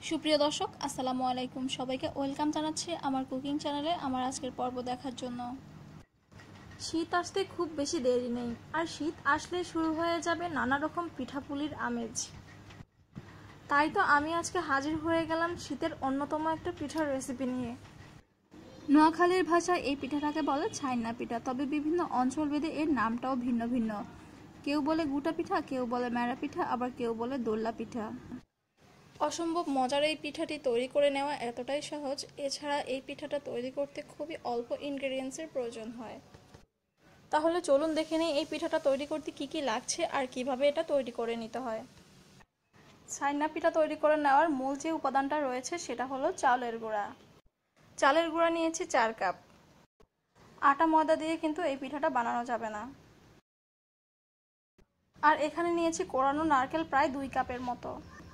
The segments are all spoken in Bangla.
সুপ্রিয় দর্শক, আসসালামু আলাইকুম। সবাইকে ওয়েলকাম জানাচ্ছি আমার কুকিং চ্যানেলে আমার আজকের পর্ব দেখার জন্য। শীত আসতে খুব বেশি দেরি নেই, আর শীত আসলে শুরু হয়ে যাবে নানা রকম পিঠাপুলির আমেজ। তাই তো আমি আজকে হাজির হয়ে গেলাম শীতের অন্যতম একটা পিঠার রেসিপি নিয়ে। নোয়াখালীর ভাষায় এই পিঠাটাকে বলে ছাইনা পিঠা, তবে বিভিন্ন অঞ্চল ভেদে এর নামটাও ভিন্ন ভিন্ন। কেউ বলে গুটা পিঠা, কেউ বলে ম্যাড়া পিঠা, আবার কেউ বলে দোল্লা পিঠা। অসম্ভব মজার এই পিঠাটি তৈরি করে নেওয়া এতটাই সহজ। এছাড়া এই পিঠাটা তৈরি করতে খুবই অল্প ইনগ্রেডিয়েন্টসের প্রয়োজন হয়। তাহলে চলুন দেখে নিই এই পিঠাটা তৈরি করতে কি কি লাগছে আর কিভাবে এটা তৈরি করে নিতে হয়। ছাইনা পিঠা তৈরি করে নেওয়ার মূল যে উপাদানটা রয়েছে সেটা হলো চালের গুঁড়া। চালের গুঁড়া নিয়েছি 4 কাপ। আটা ময়দা দিয়ে কিন্তু এই পিঠাটা বানানো যাবে না। আর এখানে নিয়েছি কোরানো নারকেল প্রায় 2 কাপের মতো।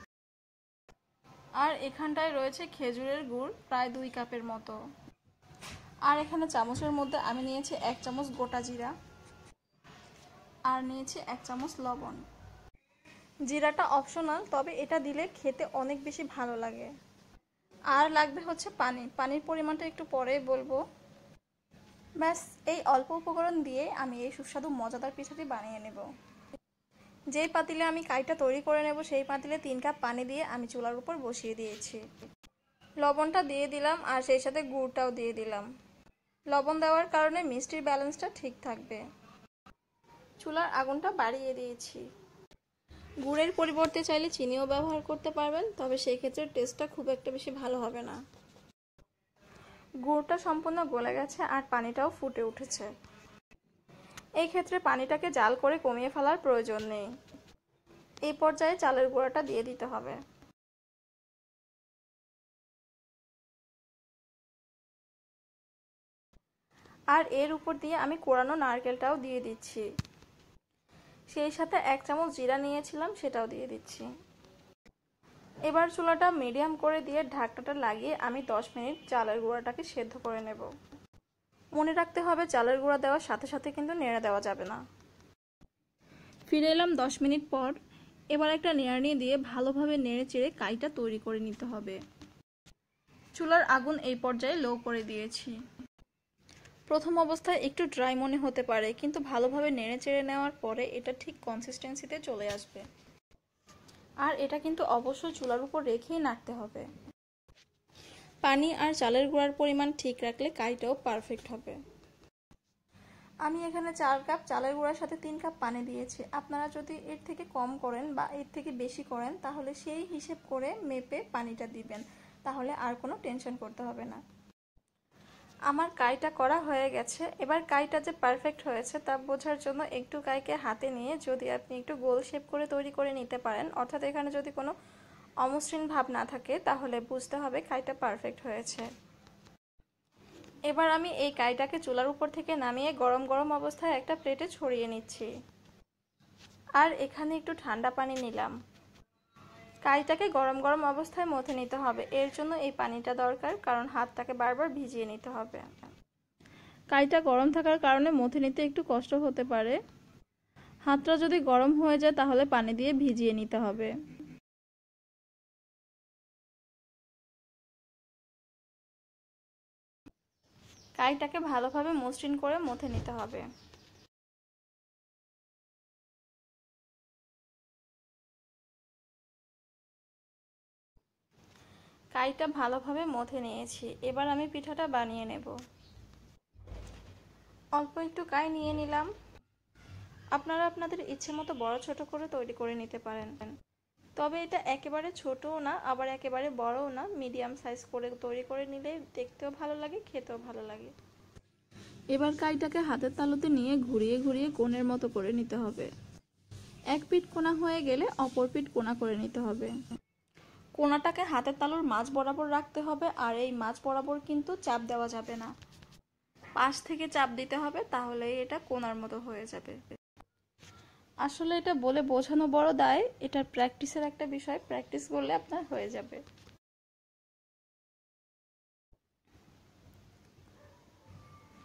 আর এখানটায় রয়েছে খেজুরের গুড় প্রায় 2 কাপের মতো। আর এখানে চামচের মধ্যে আমি নিয়েছি 1 চামচ গোটা জিরা, আর নিয়েছি 1 চামচ লবণ। জিরাটা অপশনাল, তবে এটা দিলে খেতে অনেক বেশি ভালো লাগে। আর লাগবে হচ্ছে পানি। পানির পরিমাণটা একটু পরেই বলবো। ব্যাস, এই অল্প উপকরণ দিয়ে আমি এই সুস্বাদু মজাদার পিঠাটি বানিয়ে নেব। যেই পাতিলে আমি কাইটা তৈরি করে নেব সেই পাতিলে 3 কাপ পানি দিয়ে আমি চুলার উপর বসিয়ে দিয়েছি। লবণটা দিয়ে দিলাম আর সেই সাথে গুড়টাও দিয়ে দিলাম। লবণ দেওয়ার কারণে মিষ্টির ব্যালেন্সটা ঠিক থাকবে। চুলার আগুনটা বাড়িয়ে দিয়েছি। গুড়ের পরিবর্তে চাইলে চিনিও ব্যবহার করতে পারবেন, তবে সেই ক্ষেত্রে টেস্টটা খুব একটা বেশি ভালো হবে না। গুড়টা সম্পূর্ণ গলে গেছে আর পানিটাও ফুটে উঠেছে। এই ক্ষেত্রে পানিটাকে জাল করে কমিয়ে ফেলার প্রয়োজন নেই। এই পর্যায়ে চালের গুঁড়াটা দিয়ে দিতে হবে। আর এর উপর দিয়ে আমি কোরানো নারকেলটাও দিয়ে দিচ্ছি। সেই সাথে 1 চামচ জিরা নিয়েছিলাম, সেটাও দিয়ে দিচ্ছি। এবার চুলাটা মিডিয়াম করে দিয়ে ঢাকনাটা লাগিয়ে আমি 10 মিনিট চালের গুঁড়াটাকে সেদ্ধ করে নেব। মনে রাখতে হবে চালের গুঁড়া দেওয়ার সাথে সাথে কিন্তু নেড়ে দেওয়া যাবে না। ফিরে এলাম 10 মিনিট পর। এবার একটা নেড়ানি দিয়ে ভালোভাবে নেড়ে চেড়ে কাইটা তৈরি করে নিতে হবে। চুলার আগুন এই পর্যায়ে লো করে দিয়েছি। প্রথম অবস্থায় একটু ড্রাই মনে হতে পারে, কিন্তু ভালোভাবে নেড়ে চেড়ে নেওয়ার পরে এটা ঠিক কনসিস্টেন্সিতে চলে আসবে। আর এটা কিন্তু অবশ্যই চুলার উপর রেখেই নাড়তে হবে। পানি আর চালের গুঁড়ার পরিমাণ ঠিক রাখলে কাইটাও পারফেক্ট হবে। আমি এখানে 4 কাপ চালের গুঁড়ার সাথে 3 কাপ পানি দিয়েছি। আপনারা যদি এর থেকে কম করেন বা এর থেকে বেশি করেন তাহলে সেই হিসেব করে মেপে পানিটা দিবেন, তাহলে আর কোনো টেনশন করতে হবে না। আমার কাইটা করা হয়ে গেছে। এবার কাইটা যে পারফেক্ট হয়েছে তা বোঝার জন্য একটু কাইকে হাতে নিয়ে যদি আপনি একটু গোল শেপ করে তৈরি করে নিতে পারেন, অর্থাৎ এখানে যদি কোনো অমসৃণ ভাব না থাকে, তাহলে বুঝতে হবে কাইটা পারফেক্ট হয়েছে। এবার আমি এই কাইটাকে চুলার উপর থেকে নামিয়ে গরম গরম অবস্থায় একটা প্লেটে ছড়িয়ে নিচ্ছি। আর এখানে একটু ঠান্ডা পানি নিলাম। কাইটাকে গরম গরম অবস্থায় মথে নিতে হবে, এর জন্য এই পানিটা দরকার, কারণ হাতটাকে বারবার ভিজিয়ে নিতে হবে। কাইটা গরম থাকার কারণে মথে নিতে একটু কষ্ট হতে পারে। হাতটা যদি গরম হয়ে যায় তাহলে পানি দিয়ে ভিজিয়ে নিতে হবে। কাইটাকে ভালোভাবে মসৃণ করে মথে নিতে হবে। কাইটা ভালোভাবে মথে নিয়েছি। এবার আমি পিঠাটা বানিয়ে নেব। অল্প একটু কাই নিয়ে নিলাম। আপনারা আপনাদের ইচ্ছে মতো বড় ছোট করে তৈরি করে নিতে পারেন, তবে এটা একেবারে ছোটও না আবার একেবারে বড়ও না, মিডিয়াম সাইজ করে তৈরি করে নিলে দেখতেও ভালো লাগে, খেতেও ভালো লাগে। এবার কাইটাকে হাতের তালুতে নিয়ে ঘুরিয়ে ঘুরিয়ে কোণের মতো করে নিতে হবে। এক পিঠ কোণা হয়ে গেলে অপর পিঠ কোণা করে নিতে হবে। কোণাটাকে হাতের তালুর মাঝ বরাবর রাখতে হবে, আর এই মাঝ বরাবর কিন্তু চাপ দেওয়া যাবে না, পাশ থেকে চাপ দিতে হবে, তাহলেই এটা কোণার মতো হয়ে যাবে। আসলে এটা বলে বোঝানো বড় দায়, এটা প্র্যাকটিসের একটা বিষয়, প্র্যাকটিস করলে আপনার হয়ে যাবে।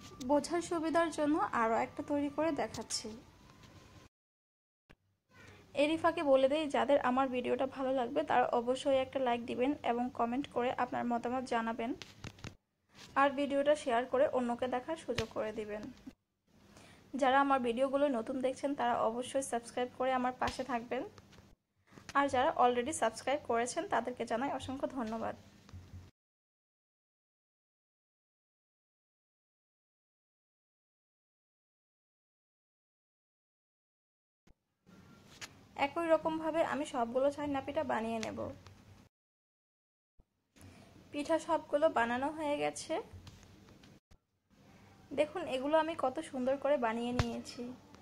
বোঝার সুবিধার জন্য আরও একটা তৈরি করে দেখাচ্ছি। এরই ফাঁকে বলে দেই, যাদের আমার ভিডিওটা ভালো লাগবে তারা অবশ্যই একটা লাইক দিবেন এবং কমেন্ট করে আপনার মতামত জানাবেন, আর ভিডিওটা শেয়ার করে অন্যকে দেখার সুযোগ করে দিবেন। যারা আমার ভিডিওগুলো নতুন দেখছেন তারা অবশ্যই সাবস্ক্রাইব করে আমার পাশে থাকবেন, আর যারা অলরেডি সাবস্ক্রাইব করেছেন তাদেরকে জানাই অসংখ্য ধন্যবাদ। একই রকমভাবে আমি সবগুলো ছাইনা পিঠা বানিয়ে নেব। পিঠা সবগুলো বানানো হয়ে গেছে। দেখুন এগুলো আমি কত সুন্দর করে বানিয়ে নিয়েছি।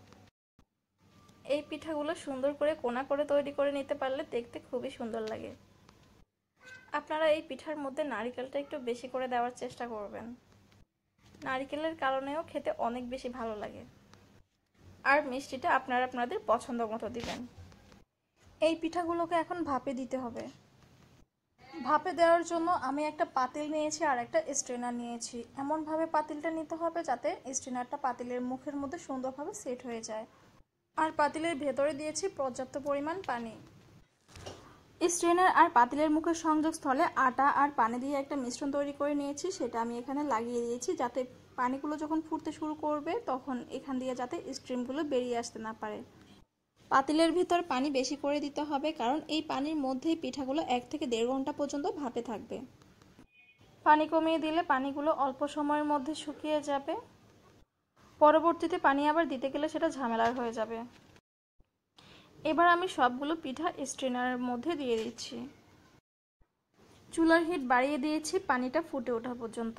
এই পিঠাগুলো সুন্দর করে কোনা করে তৈরি করে নিতে পারলে দেখতে খুবই সুন্দর লাগে। আপনারা এই পিঠার মধ্যে নারকেলটা একটু বেশি করে দেওয়ার চেষ্টা করবেন, নারকেলের কারণেও খেতে অনেক বেশি ভালো লাগে। আর মিষ্টিটা আপনারা আপনাদের পছন্দ মতো দিবেন। এই পিঠাগুলোকে এখন ভাপে দিতে হবে। ভাপে দেওয়ার জন্য আমি একটা পাতিল নিয়েছি আর একটা স্ট্রেনার নিয়েছি। এমনভাবে পাতিলটা নিতে হবে যাতে স্ট্রেনারটা পাতিলের মুখের মধ্যে সুন্দরভাবে সেট হয়ে যায়। আর পাতিলের ভেতরে দিয়েছি পর্যাপ্ত পরিমাণ পানি। স্ট্রেনার আর পাতিলের মুখের সংযোগস্থলে আটা আর পানি দিয়ে একটা মিশ্রণ তৈরি করে নিয়েছি, সেটা আমি এখানে লাগিয়ে দিয়েছি যাতে পানিগুলো যখন ফুটতে শুরু করবে তখন এখান দিয়ে যাতে স্টিমগুলো বেরিয়ে আসতে না পারে। পাতিলের ভিতর পানি বেশি করে দিতে হবে, কারণ এই পানির মধ্যেই পিঠাগুলো 1 থেকে 1.5 ঘন্টা পর্যন্ত ভাপে থাকবে। পানি কমিয়ে দিলে পানিগুলো অল্প সময়ের মধ্যে শুকিয়ে যাবে। পরবর্তীতে পানি আবার দিতে গেলে সেটা ঝামেলার হয়ে যাবে। এবার আমি সবগুলো পিঠা স্ট্রেনারের মধ্যে দিয়ে দিচ্ছি। চুলার হিট বাড়িয়ে দিয়েছি পানিটা ফুটে ওঠা পর্যন্ত।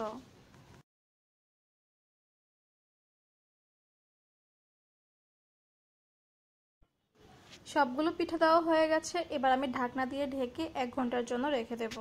সবগুলো পিঠা দেওয়া হয়ে গেছে। এবার আমি ঢাকনা দিয়ে ঢেকে 1 ঘন্টার জন্য রেখে দেব।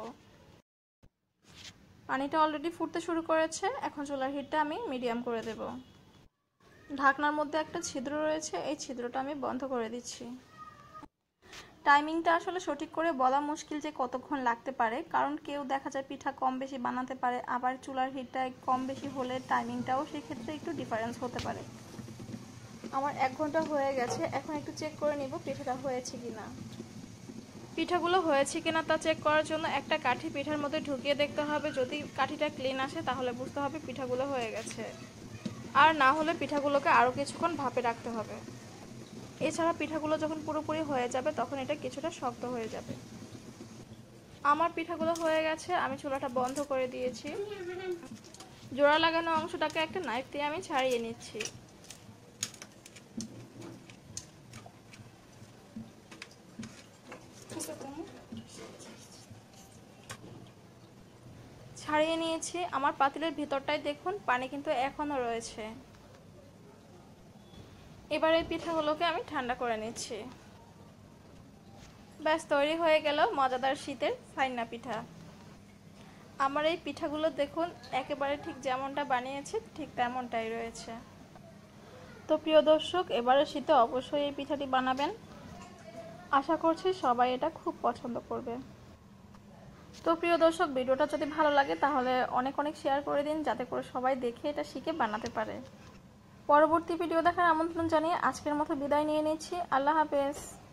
পানিটা অলরেডি ফুটতে শুরু করেছে। এখন চুলার হিটটা আমি মিডিয়াম করে দেব। ঢাকনার মধ্যে একটা ছিদ্র রয়েছে, এই ছিদ্রটা আমি বন্ধ করে দিচ্ছি। টাইমিংটা আসলে সঠিক করে বলা মুশকিল যে কতক্ষণ লাগতে পারে, কারণ কেউ দেখা যায় পিঠা কম বেশি বানাতে পারে, আবার চুলার হিটটা কম বেশি হলে টাইমিংটাও সেক্ষেত্রে একটু ডিফারেন্স হতে পারে। আমার 1 ঘন্টা হয়ে গেছে। এখন একটু চেক করে নিব পিঠাটা হয়েছে কিনা। পিঠাগুলো হয়েছে কিনা তা চেক করার জন্য একটা কাঠি পিঠার মধ্যে ঢুকিয়ে দেখতে হবে। যদি কাঠিটা ক্লিন আসে তাহলে বুঝতে হবে পিঠাগুলো হয়ে গেছে, আর না হলে পিঠাগুলোকে আরও কিছুক্ষণ ভাপে রাখতে হবে। এছাড়া পিঠাগুলো যখন পুরোপুরি হয়ে যাবে তখন এটা কিছুটা শক্ত হয়ে যাবে। আমার পিঠাগুলো হয়ে গেছে, আমি চুলাটা বন্ধ করে দিয়েছি। জোড়া লাগানো অংশটাকে একটা নাইফ দিয়ে আমি ছাড়িয়ে নিচ্ছি। ছাড়িয়ে নিয়েছি। আমার পাতিলের ভিতরটায় দেখুন পানি কিন্তু এখনো রয়েছে। এবার এই পিঠাগুলোকে আমি ঠান্ডা করে নিচ্ছি। ব্যাস তৈরি হয়ে গেল মজাদার শীতের ছাইনা পিঠা। আমার এই পিঠাগুলো দেখুন একেবারে ঠিক যেমনটা বানিয়েছি ঠিক তেমনটাই রয়েছে। তো প্রিয় দর্শক, এবারে শীতে অবশ্যই এই পিঠাটি বানাবেন। আশা করছি সবাই এটা খুব পছন্দ করবে। তো প্রিয় দর্শক, ভিডিওটা যদি ভালো লাগে তাহলে অনেক অনেক শেয়ার করে দিন, যাতে করে সবাই দেখে এটা শিখে বানাতে পারে। পরবর্তী ভিডিও দেখার আমন্ত্রণ জানিয়ে আজকের মতো বিদায় নিয়ে নিচ্ছি। আল্লাহ হাফেজ।